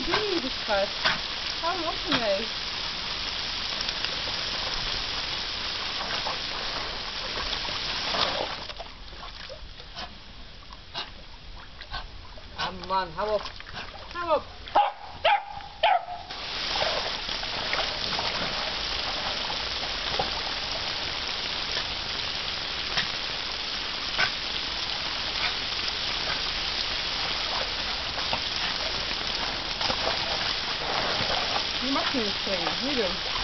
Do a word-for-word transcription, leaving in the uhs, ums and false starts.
doen, lieve schat? Hou hem op ermee. Ah man, hou op. Hou op. Je mag niet springen, niet doen.